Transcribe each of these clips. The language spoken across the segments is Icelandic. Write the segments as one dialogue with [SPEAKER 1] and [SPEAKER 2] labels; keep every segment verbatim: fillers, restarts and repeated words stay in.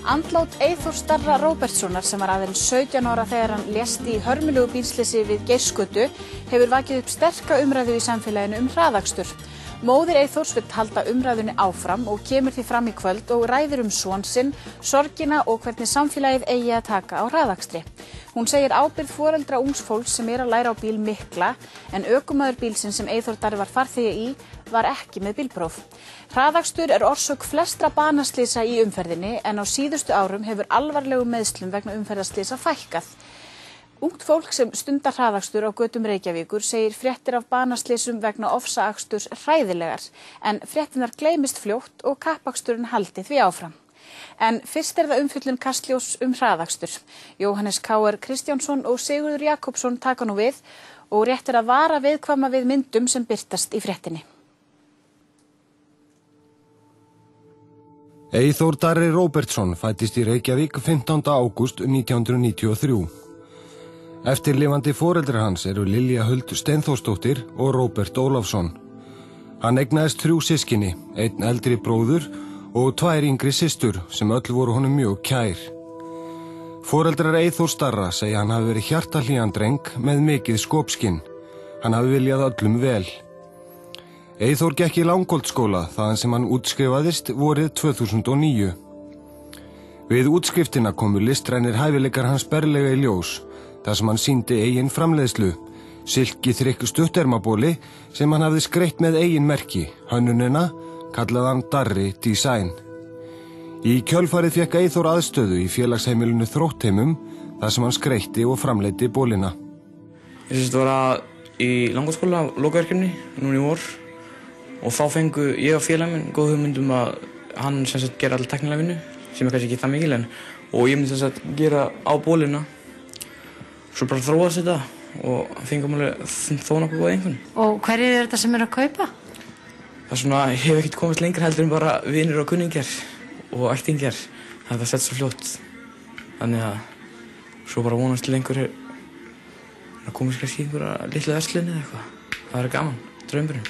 [SPEAKER 1] Andlát Eyþórs Darra Róbertssonar sem var aðeins sautján ára þegar hann lést í hörmulegu bílslysi við Geirsgötu hefur vakið upp sterka umræðu í samfélaginu um hraðakstur. Móðir Eyþórs vill halda umræðunni áfram og kemur því fram í kvöld og ræðir um son sinn, sorgina og hvernig samfélagið eigi að taka á hraðakstri. Hún segir ábyrgð foreldra ungs fólks sem er að læra á bíl mikla en ökumaður bílsins sem Eyþór Darri var farþegi í var ekki með bílpróf. Hraðakstur er orsök flestra banaslysa í umferðinni en á síðustu árum hefur alvarlegum meiðslum vegna umferðarslysa fækkað. Ungt fólk sem stundar hraðakstur á götum Reykjavíkur segir fréttir af banaslysum vegna ofsaaksturs hræðilegar en fréttirnar gleymist fljótt og kappaksturinn haldi því áfram. En fyrst er það umfjöllun Kastljós um hraðakstur. Jóhannes K R Kristjánsson og Sigurður Jakobsson taka nú við og rétt er að vara viðkvæma við myndum sem birtast í fréttinni.
[SPEAKER 2] Eyþór Darri Róbertsson fæddist í Reykjavík fimmtánda ágúst nítján hundruð níutíu og þrjú. Eftirlifandi foreldrar hans eru Lilja Huld Steinþórsdóttir og Róbert Ólafsson. Hann eignaðist þrjú systkini, einn eldri bróður og tvær yngri systur sem öll voru honum mjög kær. Foreldrar Eyþórs Darra segja hann hafi verið hjartahlýjan dreng með mikið skopskinn. Hann hafi viljað öllum vel. Eyþór gekk í Langholtsskóla þaðan sem hann útskrifaðist vorið tvö þúsund og níu. Við útskriftina komu listrænir hæfileikar hans berlega í ljós, þar sem hann sýndi eigin framleiðslu, silki þrykk stuttermabóli sem hann hafði skreytt með eigin merki, hönnunina kallaði hann Darri Design. Í kjölfarið fékk Eyþór aðstöðu í félagsheimilinu Þróttheimum, þar sem hann skreytti og framleiddi bólina.
[SPEAKER 3] Ég sést var að í Langholtsskóla lokaverkefni núna í vor. Og þá fengu ég og félagi minn góð hugmynd um að hann sem sagt gera all teknilega vinnu, sem er kannski ekki það mikil en og ég myndi sem sagt gera á bólina. Svo bara þróast þetta og fengum alveg þó nokkuð góða einhvern.
[SPEAKER 4] Og hverjir er þetta sem er að kaupa?
[SPEAKER 3] Það er svona, ég hef ekkert komist lengra heldur en bara vinir og kunningjar og ættingjar. Það sett svo fljótt. Þannig að svo bara vonast til einhverju að komast kannski í einhverja litla verslun eða eitthvað. Það er gaman, draumurinn.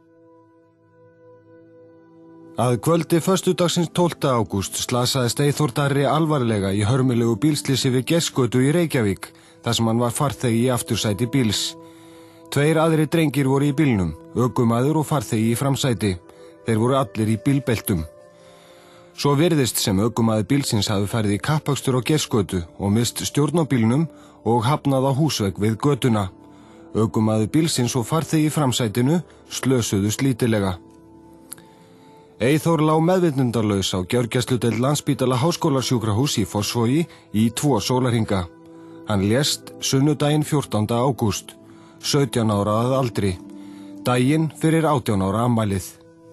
[SPEAKER 2] Að kvöldi föstudagsins tólfta ágúst slasaðist Eyþór Darri alvarlega í hörmulegu bílslysi við Geirsgötu í Reykjavík, þar sem hann var farþegi í aftursæti bíls. Tveir aðrir drengir voru í bílnum, ökumaður og farþegi í framsæti. Þeir voru allir í bílbeltum. Svo virðist sem ökumaður bílsins hafi farið í kappakstur á Geirsgötu og mist stjórn á bílnum og hafnað á húsvegg við götuna. Ökumaður bílsins og farþegi í framsætinu slösuðust lítillega. Eyþór lá meðvitundarlaus á gjörgæsludeild Landspítala Háskólasjúkrahúss í Fossvogi í tvo sólarhringa. Hann lést sunnudaginn fjórtánda ágúst, sautján ára að aldri, daginn fyrir átján ára afmælið.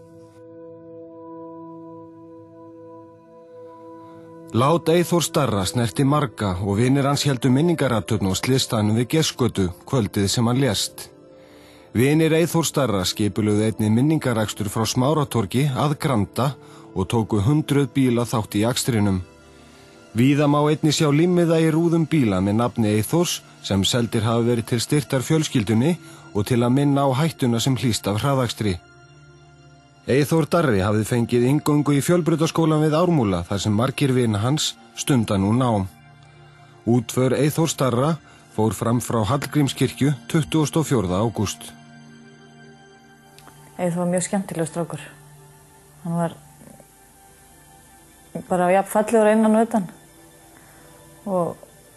[SPEAKER 2] Lát Eyþórs Darra snerti marga og vinir hans héldu minningarathöfn á slysstaðnum við Geirsgötu kvöldið sem hann lést. Vinir Eyþórs Darra skipulögðu einnig minningarakstur frá Smáratorgi að Granda og tóku hundruð bíla þátt í akstrinum. Víða má einnig sjá límmiða í rúðum bíla með nafni Eyþórs sem seldir hafa verið til styrktar fjölskyldunni og til að minna á hættuna sem hlýst af hraðakstri. Eyþór Darri hafði fengið inngöngu í Fjölbrautaskólann við Ármúla þar sem margir vina hans stunda nú nám. Útför Eyþórs Darra fór fram frá Hallgrímskirkju tuttugasta og fjórða ágúst.
[SPEAKER 4] Eyþór var mjög skemmtilegur strákur. Hann var bara jafn fallegur innan og utan. Og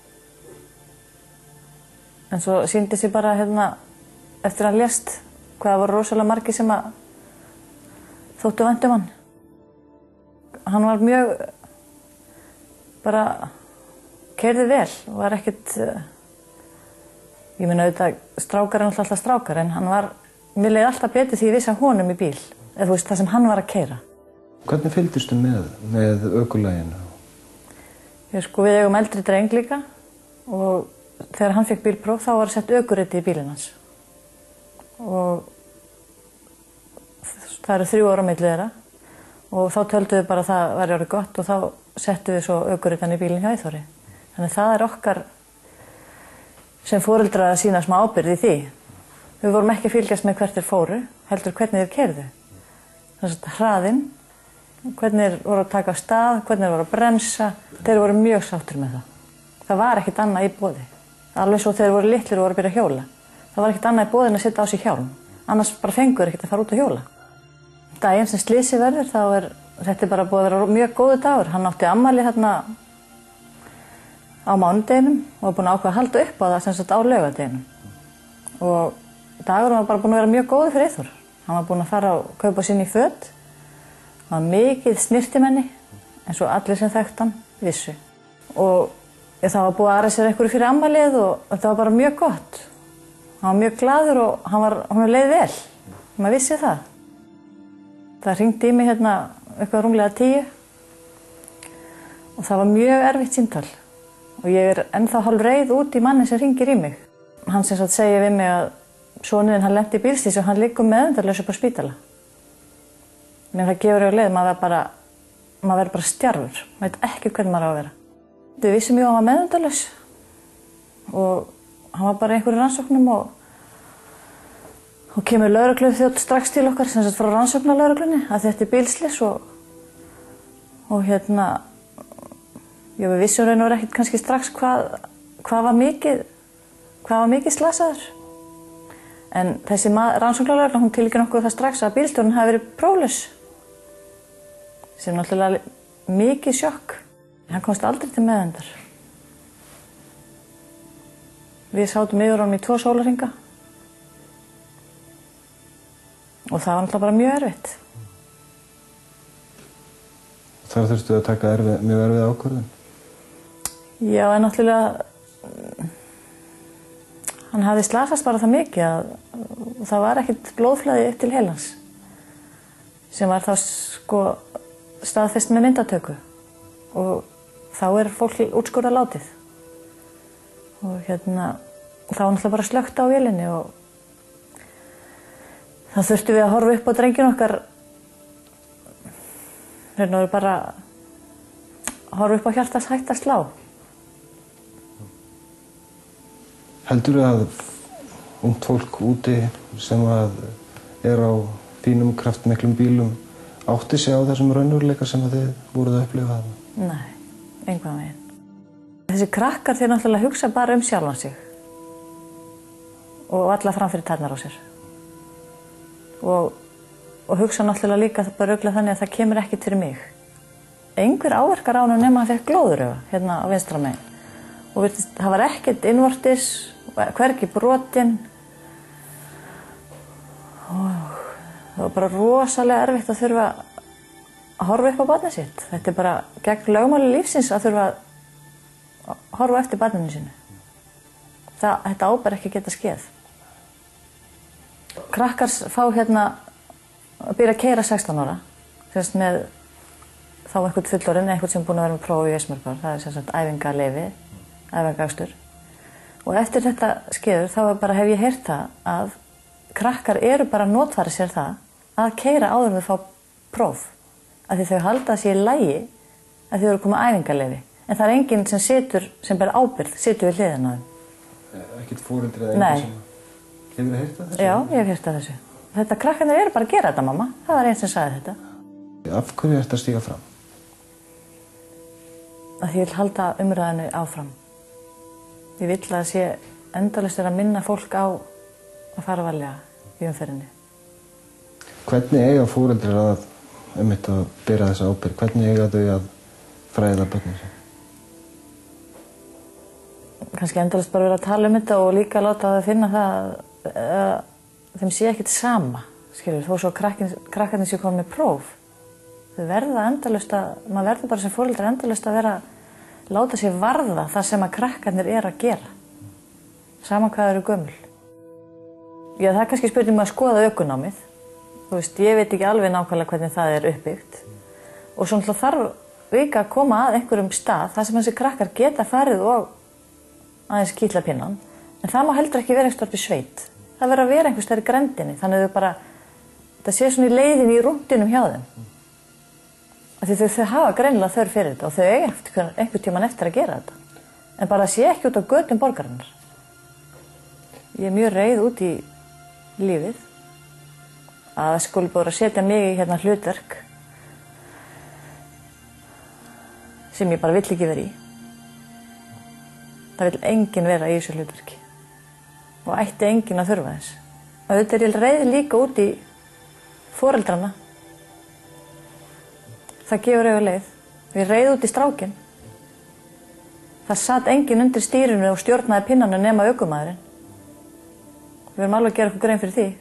[SPEAKER 4] en svo sýndi sig bara hérna eftir að hann lést hvað það voru rosalega margir sem að þóttu vænt um hann. Hann var mjög bara keyrði vel og var ekkert ég meina auðvitað strákar er alltaf strákar en hann var mér leið alltaf betur því ég vissi að honum í bíl eða þú veist það sem hann var að keyra.
[SPEAKER 2] Hvernig fylgdistu með með ökulaginu?
[SPEAKER 4] Ég sko við eigum eldri dreng líka og þegar hann fekk bílpróf þá var sett ökuriti í bílinn hans. Og það eru þrjú ára á milli þeirra og þá töldu við bara að það væri orðið gott og þá settu við svo ökuritan í bílinn hjá Eyþóri. Þannig það er okkar sem foreldrar að sýna smá ábyrgð í því. Við vorum ekki að fylgjast með hvert þeir fóru, heldur hvernig þeir keyrðu. Þannig að hraðinn hvernig þeir voru að taka af stað, hvernig þeir voru að bremsa. Þeir voru mjög sáttir með það. Það var ekkert annað í boði. Alveg svo þegar þeir voru litlir og voru að byrja að hjóla. Það var ekkert annað í boði en að setja á sig hjálm. Annars bara fengur ekkert að fara út að hjóla. Daginn sem slysið verður, þá er þetta bara búið að vera mjög góður dagur. Hann átti afmæli þarna á mánudeginum og var búinn að ákveða að halda upp á það sem sagt á laugardeginum. Og dagurinn var bara búinn að vera mjög góður fyrir Eyþór. Hann var búinn að fara og kaupa sér ný föt. Hann var mikið snyrtimenni, eins og allir sem þekktu hann vissu. Og það var búið að aðra sér einhverju fyrir afmælið og þetta var bara mjög gott. Hann var mjög glaður og hann var, hann leið vel. Maður vissi það. Það hringdi í mig hérna eitthvað rúmlega tíu og það var mjög erfitt símtal. Og ég er ennþá hálf reið út í manni sem hringir í mig. Hann sem sagt segir við mig að sonurinn hann lenti í bílslýsi og hann liggur meðvitundarlaus upp á spítala. Men það gefur ég á leið, maður verður bara, maður verður bara stjarfur. Maður veit ekki hvernig maður á að vera. Við vissum jú að hann var meðvitundarlaus og hann var bara í einhverju rannsóknum og og kemur lögregluþjónn strax til okkar, sem sagt frá rannsóknarlögreglunni, að þetta er bílslys og og hérna já, við vissum raun og veru ekkert kannski strax hvað hvað var mikið hvað var mikið slasaður. En þessi rannsóknarlögregla, hún tilkynnti okkur það strax að bílstjórinn hafi verið próflaus. Sem náttúrulega mikið sjokk. Hann komst aldrei til meðvendar. Við sátum yfir honum í tvo sólarhringa. Og það var náttúrulega bara mjög erfitt.
[SPEAKER 2] Þar þurftu að taka erfið, mjög erfið ákvörðun?
[SPEAKER 4] Já, en náttúrulega hann hafði slasast bara það mikið að það var ekkert blóðflæði upp til heilans. Sem var þá sko staðfest með myndatöku. Og þá er fólk útskurðað látið. Og hérna, þá var náttúrulega bara slökkt á vélinni og þá þurftum við að horfa upp á drenginn okkar. Hérna voru bara að horfa upp á hjartans hægt að slá.
[SPEAKER 2] Heldurðu að ungt fólk úti sem að er á fínum, kraftmiklum bílum átti sig á þessum raunveruleika sem þið voruð að upplifa það?
[SPEAKER 4] Nei, engan veginn. Þessi krakkar þeir náttúrulega hugsa bara um sjálfan sig og alla fram fyrir tærnar á sér. Og, og hugsa náttúrulega líka bara örugglega þannig að það kemur ekkert fyrir mig. Einhver áverkar á honum nema hann fékk glóðurauga hérna á vinstra megin. Og virtist, það var ekkert innvortis, hvergi brotinn. Og það var bara rosalega erfitt að þurfa að horfa upp á barnið sitt. Þetta er bara gegn lögmáli lífsins að þurfa að horfa eftir barninu sínu. Það, þetta ábar ekki geta skeð. Krakkar fá hérna að byrja að keyra sextán ára, semst með þá einhvern fullorinn, einhvern sem er búinn að vera með próf í eismörg ár. Það er sem sagt æfingaleyfi, æfingaakstur. Og eftir þetta skeður þá er bara, hef ég heyrt það að krakkar eru bara að notfæra sér það að keyra áður en þau fá próf. Af því þau halda sér í lagi að þau eru komið æfingaleyfi. En það er enginn sem situr, sem ber ábyrgð, situr við hliðina á þeim.
[SPEAKER 2] Ekkert foreldri eða einhver sem... Hefur þið heyrt af þessu?
[SPEAKER 4] Já, ég hef heyrt af þessu. Þetta krakkarnir eru bara að gera þetta, mamma. Það var einn sem sagði þetta.
[SPEAKER 2] Af hverju ertu að stíga fram?
[SPEAKER 4] Að ég vil halda umræðinu áfram. Ég vil að það sé endalaust að minna fólk á að fara varlega í umferðinni.
[SPEAKER 2] Hvernig eiga foreldrar að um þetta að bera þessa ábyrgð? Hvernig eiga þau að fræða börnin sig?
[SPEAKER 4] Kannski endalaust bara vera að tala um þetta og líka láta það finna það að þeim sé ekkert sama, skilur, þó svo krakkarnir séu komin með próf. Þau verða endalaust að, maður verður bara sem foreldrar endalaust að vera, láta sér varða það sem að krakkarnir er að gera. Saman hvað eru gömul. Já, það er kannski spurning með að skoða ökunámið. Þú veist, ég veit ekki alveg nákvæmlega hvernig það er uppbyggt. Og svo þarf líka að koma að einhverjum stað, þar sem þessi krakkar geta farið og aðeins kýtla pinnan. En það má heldur ekki vera einhvers staðar í sveit. Það verður að vera einhvers staðar í grenndinni, þannig að þau bara, það sé svona í leiðinni í rúndinum hjá þeim. Af því þau, þau hafa greinilega þörf fyrir þetta og þau eiga einhvern, einhvern tíman eftir að gera þetta. En bara sé ekki út á götum borgarinnar. Ég er mjög reið út í lífið að skuli bara setja mig í hérna hlutverk sem ég bara vill ekki vera í. Það vill enginn vera í þessu hlutverki og ætti enginn að þurfa þess. Og þetta er ég reið líka út í foreldrana. Það gefur auðvitað leið. Við reið út í strákinn. Það satt enginn undir stýrinu og stjórnaði pinnanu nema ökumaðurinn. Við erum alveg að gera okkur grein fyrir því.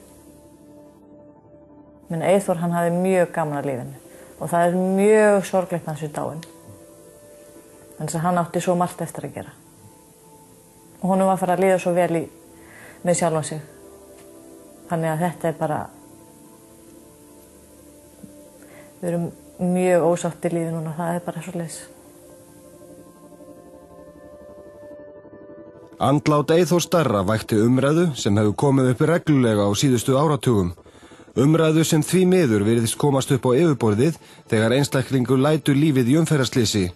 [SPEAKER 4] Minn Eyþór, hann hafði mjög gaman að lífinu og það er mjög sorglegt hans í dáin. Þannig að hann átti svo margt eftir að gera. Og honum var að fara að líða svo vel í, með sjálfan sig. Þannig að þetta er bara, við erum mjög ósátt í lífi núna, það er bara svoleiðis.
[SPEAKER 2] Andlát Eyþórs Darra vækti umræðu sem hefur komið upp reglulega á síðustu áratugum. Umræðu sem því miður virðist komast upp á yfirborðið þegar einstaklingur lætur lífið í umferðarslysi.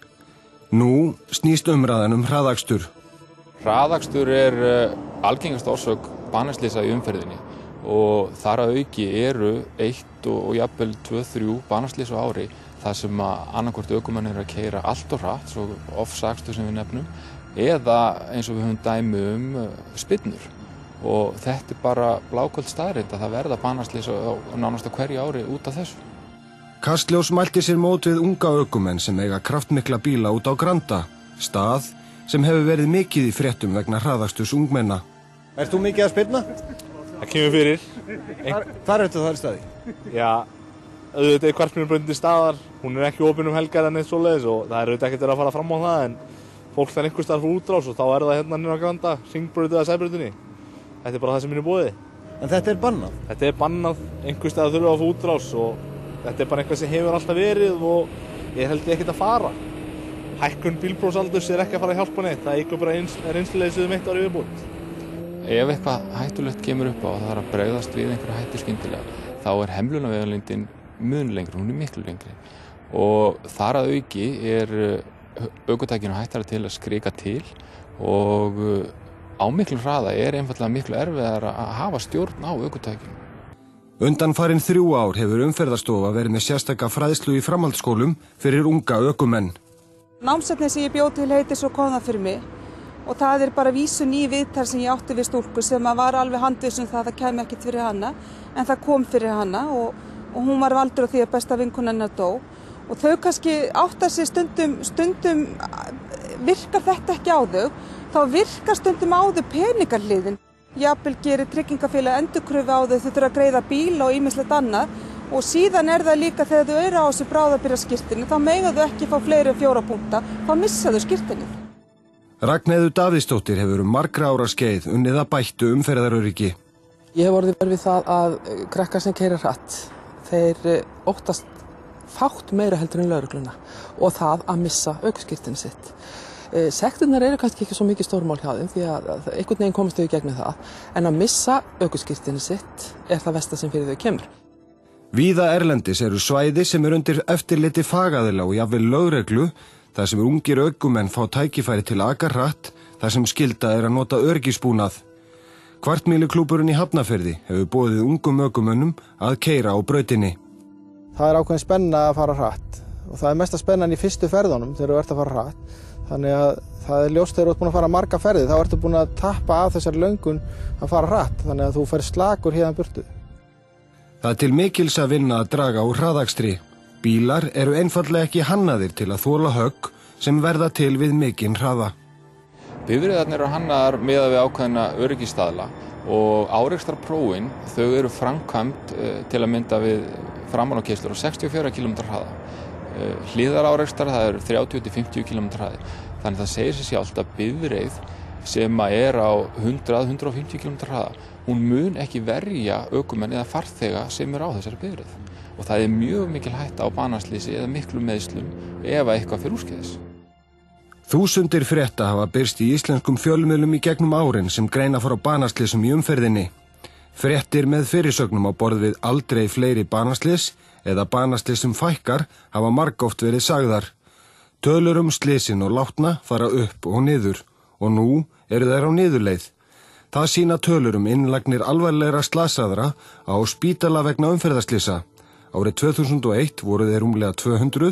[SPEAKER 2] Nú snýst umræðan um hraðakstur.
[SPEAKER 5] Hraðakstur er algengast orsök banaslysa í umferðinni og þar að auki eru eitt og jafnvel tvö, þrjú banaslys á ári þar sem að annarkvort ökumenn eru að keyra allt og hratt, svo ofsakstur sem við nefnum, eða eins og við höfum dæmi um spyrnur. Og þetta er bara bláköld staðreynd að það verða banaslys á nánast á hverju ári út af þessu.
[SPEAKER 2] Kastljós mælti sér mót við unga ökumenn sem eiga kraftmikla bíla út á Granda, stað sem hefur verið mikið í fréttum vegna hraðaksturs ungmenna.
[SPEAKER 6] Ert þú mikið að spyrna?
[SPEAKER 7] Það kemur fyrir.
[SPEAKER 6] Hvar, hvar ertu þar í staði?
[SPEAKER 7] Já, auðvitað er kvartmjörnbröndin staðar, hún er ekki opin um helgar en eitt svoleiðis og það er auðvitað ekkert verið að fara fram á það en fólk þarf einhvers staðar fyrir útrás og þá er það hérna nýra á Granda, Hringbraut eða Sæbrautinni. Þetta er bara það sem er í boði.
[SPEAKER 6] En þetta er bannað?
[SPEAKER 7] Þetta er bannað, einhvers staðar þurfa að fá útrás og þetta er bara eitthvað sem hefur alltaf verið og ég held ég ekkert að fara. Hækkun bílprófsaldurs er ekki að fara að hjálpa neitt, það eykur bara reynsluleysið um eitt ári viðbót.
[SPEAKER 5] Ef eitthvað hættulegt kemur upp á og það er að bregðast við einhverja hættu skyndilega, þá er hemlunarvegalengdin mun lengri, hún er miklu lengri. Og þar að auki er ökutækinu hættara til að skrika til og á miklu hraða er einfaldlega miklu erfiðar að hafa stjórn á ökutækinu.
[SPEAKER 2] Undanfarin þrjú ár hefur umferðarstofa verið með sérstaka fræðslu í framhaldsskólum fyrir unga ökumenn.
[SPEAKER 8] Námsefnið sem ég bjó til heitir Svo kom það fyrir mig og það er bara vísun í viðtal sem ég átti við stúlku sem var alveg handviss um það að það kæmi ekkert fyrir hana en það kom fyrir hana og, og hún var valdur á því að besta vinkona hennar dó og þau kannski átta sig stundum, stundum virkar þetta ekki á þau, þá virkar stundum á þau peningarliðin. Jafnvel gerir tryggingafélag endurkröfu á þau, þau þurfa að greiða bíl og ýmislegt annað og síðan er það líka þegar þau eru á þessu bráðabirgðaskírteini, þá mega þau ekki fá fleiri en fjóra punkta, þá missa þau skírteinið.
[SPEAKER 2] Ragnheiður Davíðsdóttir hefur um margra ára skeið unnið að bættu umferðaröryggi.
[SPEAKER 9] Ég hef orðið vör við það að krakkar sem keyra hratt, þeir óttast fátt meira heldur en lögregluna og það að missa ökuskírteinið sitt. Sektirnar eru kannski ekki svo mikið stórmál hjá þeim því að einhvern veginn komast þau í gegnum það en að missa ökuskírteinið sitt er það versta sem fyrir þau kemur.
[SPEAKER 2] Víða erlendis eru svæði sem er undir eftirliti fagaðila og jafnvel lögreglu þar sem ungir ökumenn fá tækifæri til að aka hratt þar sem skylda er að nota öryggisbúnað. Kvartmýluklúburinn í Hafnarfirði hefur boðið ungum ökumönnum að keyra á brautinni.
[SPEAKER 10] Það er ákveðin spenna að fara hratt og það er mesta spennan í fyrstu ferðunum þegar þú ert að fara hratt. Þannig að það er ljóst þegar þú ert búin að fara marga ferði, þá ertu búin að tappa af þessari löngun að fara hratt, þannig að þú fer slakur hérðan burtu.
[SPEAKER 2] Það er til mikils að vinna að draga úr hraðakstri. Bílar eru einfaldlega ekki hannaðir til að þola högg sem verða til við mikinn hraða.
[SPEAKER 5] Bifreiðarnir eru hannaðar miðað við ákveðna öryggisstaðla og árekstrarprófin þau eru framkvæmd til að mynda við framálakeyslur á sextíu og fjóra kílómetra hraða. Hliðarárekstrar það eru þrjátíu til fimmtíu kílómetra hraði. Þannig það segir sér sjálft að bifreið sem er á hundrað til hundrað og fimmtíu kílómetra hraða, hún mun ekki verja ökumenn eða farþega sem er á þessari bifreið. Og það er mjög mikil hætta á banaslysi eða miklu meiðslum ef eitthvað fer úrskeiðis.
[SPEAKER 2] Þúsundir frétta hafa birst í íslenskum fjölmiðlum í gegnum árin sem greina frá banaslysum í umferðinni. Fréttir með fyrirsögnum á borð við aldrei fleiri banaslys eða banaslysum fækkar hafa margoft verið sagðar. Tölur um slysin og látna fara upp og niður og nú eru þær á niðurleið. Það sýna tölur um innlagnir alvarlegra slasaðra á spítala vegna umferðarslysa. Árið tvö þúsund og eitt voru þeir rúmlega tvö hundruð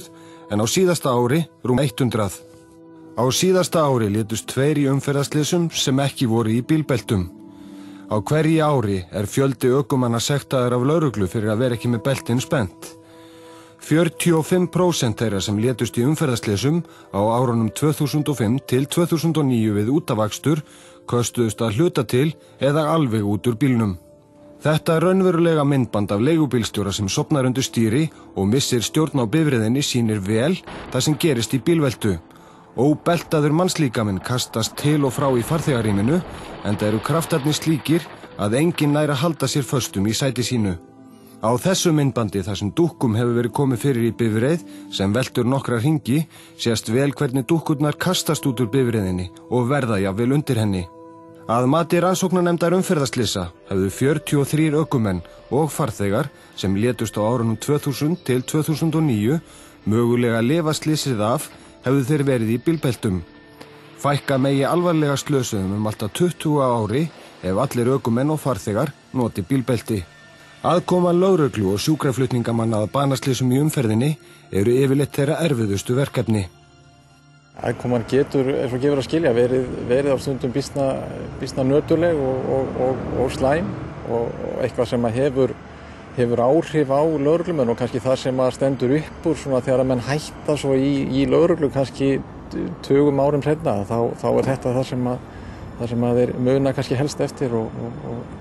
[SPEAKER 2] en á síðasta ári rúm hundrað. Á síðasta ári létust tveir í umferðarslysum sem ekki voru í bílbeltum. Á hverju ári er fjöldi ökumanna sektaður af lögreglu fyrir að vera ekki með beltin spennt. fjörutíu og fimm prósent þeirra sem létust í umferðarslysum á árunum tvö þúsund og fimm til tvö þúsund og níu við útavakstur köstuðust að hluta til eða alveg út úr bílnum. Þetta raunverulega myndband af leigubílstjóra sem sofnar undir stýri og missir stjórn á bifreiðinni sýnir vel það sem gerist í bílveltu. Óbeltaður mannslíkaminn kastast til og frá í farþegarýminu enda eru kraftarnir slíkir að enginn nær að halda sér föstum í sæti sínu. Á þessu myndbandi þar sem dúkkum hefur verið komið fyrir í bifreið sem veltur nokkra hringi sést vel hvernig dúkkurnar kastast út úr bifreiðinni og verða jafnvel undir henni. Að mati rannsóknarnefndar umferðarslysa hefðu fjörutíu og þrír ökumenn og farþegar sem létust á árunum tvö þúsund til tvö þúsund og níu mögulega lifa slysið af hefðu þeir verið í bílbeltum. Fækka megi alvarlega slösuðum um alltaf tuttugu á ári ef allir ökumenn og farþegar noti bílbelti. Aðkoma lögreglu og sjúkraflutningamanna að banaslysum í umferðinni eru yfirleitt þeirra erfiðustu verkefni.
[SPEAKER 11] Aðkoman getur, eins og gefur að skilja, verið, verið á stundum býsna, býsna nöturleg og, og, og, og slæm og, og eitthvað sem hefur, hefur áhrif á lögreglumenn og kannski það sem stendur upp úr svona þegar að menn hætta svo í, í lögreglu kannski tugum árum seinna, þá, þá er þetta það sem að, það sem að þeir muna kannski helst eftir og, og,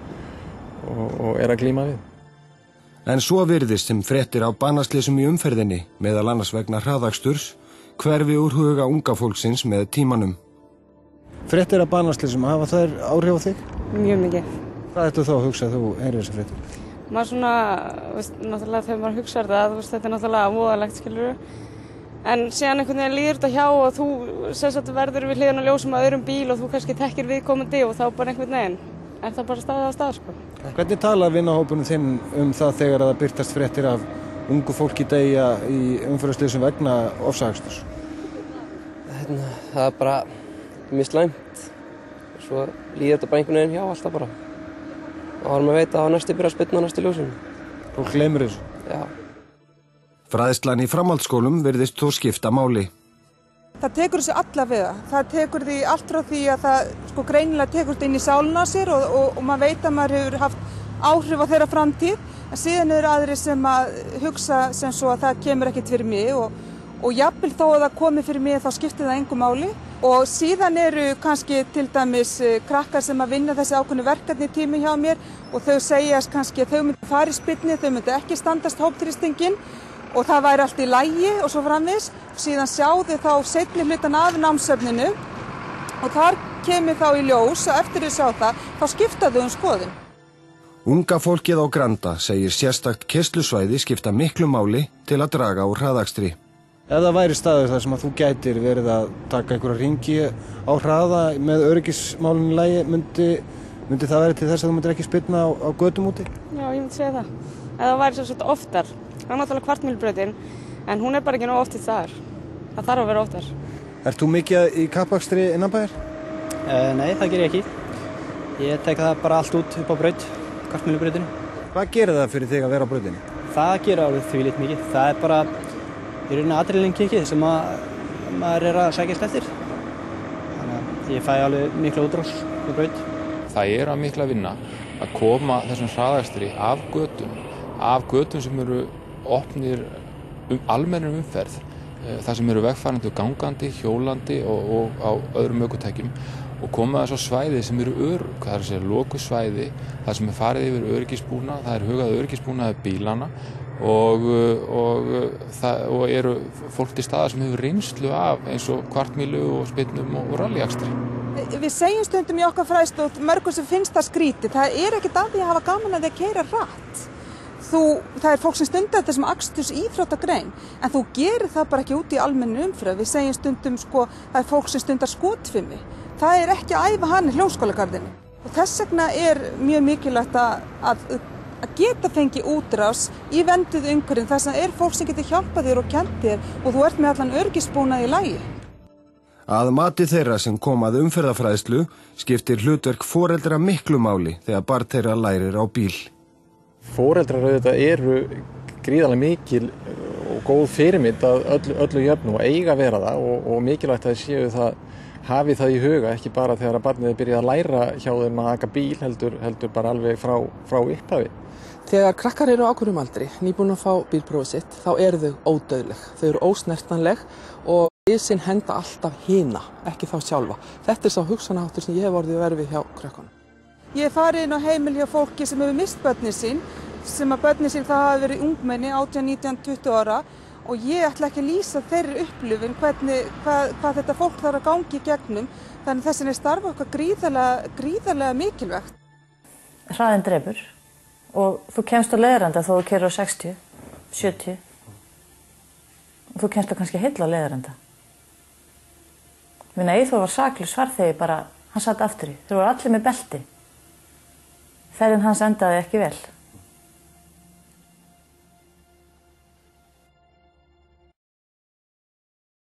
[SPEAKER 11] og, og er að glíma við.
[SPEAKER 2] En svo virðist sem fréttir á banaslysum í umferðinni, meðal annars vegna hraðaksturs, hverfi úr huga unga fólksins með tímanum.
[SPEAKER 6] Fréttir af banaslysum, hafa þær áhrif á þig?
[SPEAKER 12] Mjög mikið.
[SPEAKER 6] Hvað ertu þá að hugsa þú heyrir þessi fréttir?
[SPEAKER 12] Maður svona, veist, náttúrulega þegar maður hugsaður það, veist, þetta er náttúrulega voðalegt, skilur. En síðan einhvern veginn líður þetta hjá og þú sem sagt verður við hliðan á ljósum að öðrum bíl og þú kannski tekkir viðkomandi og þá bara einhvern veginn er það bara staðið á stað, sko.
[SPEAKER 6] Hvernig talar vinahópunum þinn um það þegar það birtast fréttir af ungu fólki deyja í umferðarslysum vegna ofsaaksturs?
[SPEAKER 13] Það er bara mjög slæmt. Svo líður þetta bara einhvern veginn hjá alltaf bara. Og varum að veita að næstu byrja að spyrna á næstu ljósum.
[SPEAKER 6] Fólk gleymir þessu?
[SPEAKER 13] Já.
[SPEAKER 2] Fræðslan í framhaldsskólum virðist þó skipta máli.
[SPEAKER 8] Það tekur þessu alla vega. Það tekur því allt frá því að það sko greinilega tekur þetta inn í sálina á sér og, og, og maður veit að maður hefur haft áhrif á þeirra framtíð. En síðan eru aðrir sem að hugsa sem svo að það kemur ekkert fyrir mig og, og jafnvel þó að það komi fyrir mig þá skiptir það engu máli. Og síðan eru kannski til dæmis krakkar sem að vinna þessi ákveðnu verkefni tími hjá mér og þau segjast kannski að þau myndi fara í spyrni, þau myndi ekki standast hópþrýstinginn og það væri allt í lagi og svo framvegis. Síðan sjáðu þá seinni hlutan af námsefninu og þar kemur þá í ljós og eftir þau sjá það, þá skipta þau um skoðun.
[SPEAKER 2] Unga fólkið á Granda segir sérstakt keyrslusvæði skipta miklu máli til að draga úr hraðakstri.
[SPEAKER 6] Ef það væri staður þar sem að þú gætir verið að taka einhverja hringi á hraða með öryggismálinu í lagi, myndi, myndi það verið til þess að þú myndir ekki spyrna á, á götum úti?
[SPEAKER 12] Já, ég myndi segja það. Ef það væri svo svona oftar. Það er náttúrulega kvartmýlbrautin, en hún er bara ekki nóg oft í þar. Það þarf að vera oftar.
[SPEAKER 6] Ert þú mikið í kappakstri innanbæjar?
[SPEAKER 14] Uh, nei, það ger ég ekki. Ég tek það bara allt út upp á braut, kvartmýlbrautinu.
[SPEAKER 6] Hvað gerir það fyrir þig að vera á brautinni?
[SPEAKER 14] Það gerir alveg því lít mikið. Það er bara í rauninni adrenalinkikkið sem að, maður er að sækjast eftir. Þannig að ég fæ alveg mikla útrás á braut.
[SPEAKER 5] Það er að mikla vinna að koma þessum hraðakstri af götum, af götum sem eru opnir um almennum umferð, þar sem eru vegfarendur gangandi, hjólandi og, og á öðrum ökutækjum og koma þess á svæði sem eru örugg, það er að segja lokuð svæði, þar sem er farið yfir öryggisbúnað, það er hugað öryggisbúnaði bílana og, og, það, og eru fólk til staðar sem hefur reynslu af eins og kvartmýlu og spyrnum og, og rallyakstri.
[SPEAKER 8] Við segjum stundum í okkar fræðslu og mörgum sem finnst það skrítið, það er ekkert að því að hafa gaman að því að keyra hratt. Þú, það er fólk sem stundar þetta sem aksturs íþróttagrein, en þú gerir það bara ekki út í almennu umferð. Við segjum stundum sko, það er fólk sem stundar skotfimi. Það er ekki að æfa hann í hljómskálagarðinum. Og þess vegna er mjög mikilvægt að, að, að geta fengið útrás í vernduðu umhverfinu. Þess vegna er fólk sem getur hjálpað þér og kennt þér og þú ert með allan öryggisbúnað í lagi.
[SPEAKER 2] Að mati þeirra sem kom að umferðarfræðslu skiptir hlutverk foreldra miklu máli þegar barn þeirra lærir á bíl.
[SPEAKER 11] Foreldrar auðvitað eru gríðarlega mikil og góð fyrirmynd að öllu, öllu jöfnu og eiga að vera það og, og mikilvægt að þið séu það, hafi það í huga, ekki bara þegar að barnið er byrjað að læra hjá þeim að aka bíl, heldur, heldur bara alveg frá, frá upphafi.
[SPEAKER 9] Þegar krakkar eru á ákveðnum aldri, nýbúin að fá bílprófið sitt, þá eru þau ódauðleg. Þau eru ósnertanleg og ísinn henda alltaf hina, ekki þá sjálfa. Þetta er sá hugsanaháttur sem ég hef orðið að verfi hjá krökkunum.
[SPEAKER 8] Ég hef farið inn á heimili hjá fólki sem hefur mist börnin sín, sem að börnin sín það hafa verið ungmenni, átján, nítján, tuttugu ára og ég ætla ekki að lýsa þeirri upplifun hvernig, hvað, hvað þetta fólk þarf að gangi í gegnum, þannig þess vegna er starf okkar gríðarlega, gríðarlega mikilvægt.
[SPEAKER 4] Hraðinn drepur og þú kemst á leiðarenda þó þú keyrir á sextíu, sjötíu og þú kemst á kannski heill á leiðarenda. Minna Eyþór var saklaus farþegi bara, hann satt aftur í, þeir voru allir með belti. Ferðin hans endaði ekki vel.